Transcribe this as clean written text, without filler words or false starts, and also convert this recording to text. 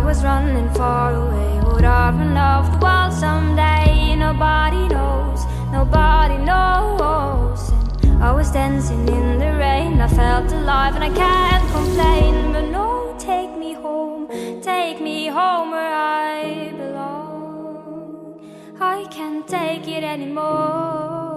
was running far away. Would I run off the world someday? Nobody knows, nobody knows. And I was dancing in the rain, I felt alive and I can't complain. But no, take me home where I belong. I can't take it anymore.